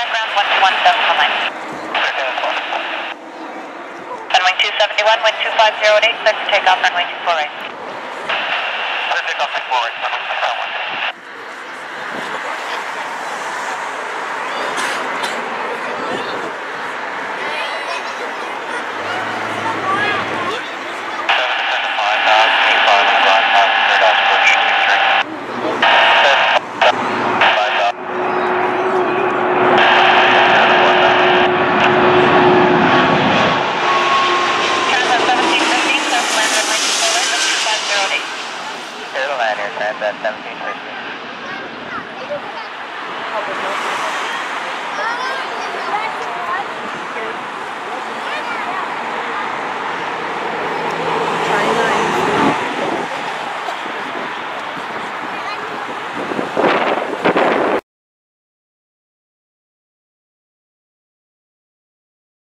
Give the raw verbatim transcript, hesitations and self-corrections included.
ground one two one seven nine. Runway two seventy-one, wind two five zero eight, set to take off runway two four eight. Set to take off two four eight.